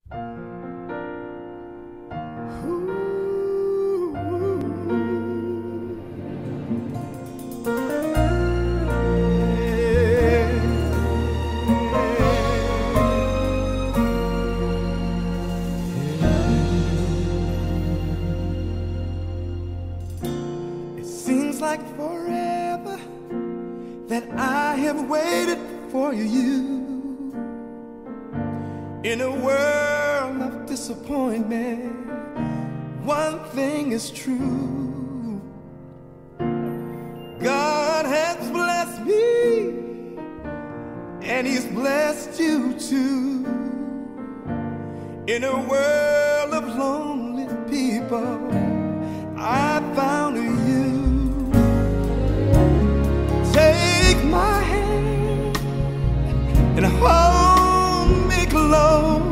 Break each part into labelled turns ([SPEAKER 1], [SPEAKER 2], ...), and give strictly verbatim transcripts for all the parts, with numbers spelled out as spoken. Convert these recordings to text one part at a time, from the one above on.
[SPEAKER 1] It seems like forever that I have waited for you. In a world of disappointment, one thing is true. God has blessed me, and He's blessed you too. In a world of lonely people, I found you. Take my hand and hold me close,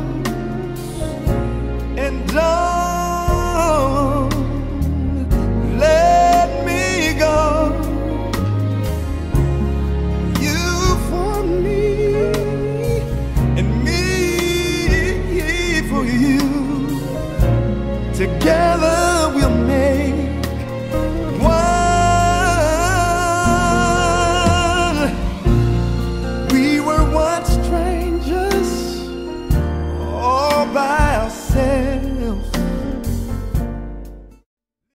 [SPEAKER 1] and don't let me go. You for me and me for you, together